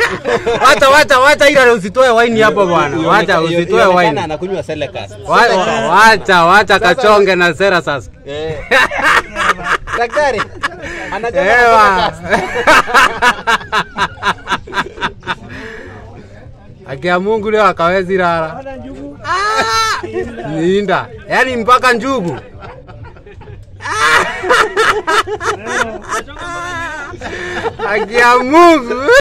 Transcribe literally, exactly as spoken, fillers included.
Wacha wacha wacha ila usitoe wine hapo bwana. Wacha usitoe wine. Anakunywa Selecas. Wacha wacha kachonge na sera sasa. Eh. Daktari. Anajua. Akia Mungu leo akawezi rara. Ah! Ninda. Yaani mpaka njugu. Akia Mungu.